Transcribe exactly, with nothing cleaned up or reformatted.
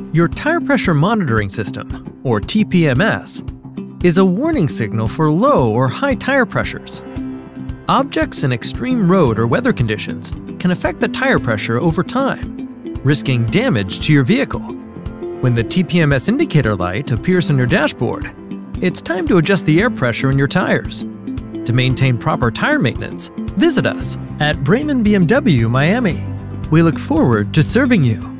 Your tire pressure monitoring system, or T P M S, is a warning signal for low or high tire pressures. Objects in extreme road or weather conditions can affect the tire pressure over time, risking damage to your vehicle. When the T P M S indicator light appears on your dashboard, it's time to adjust the air pressure in your tires. To maintain proper tire maintenance, visit us at Braman B M W Miami. We look forward to serving you.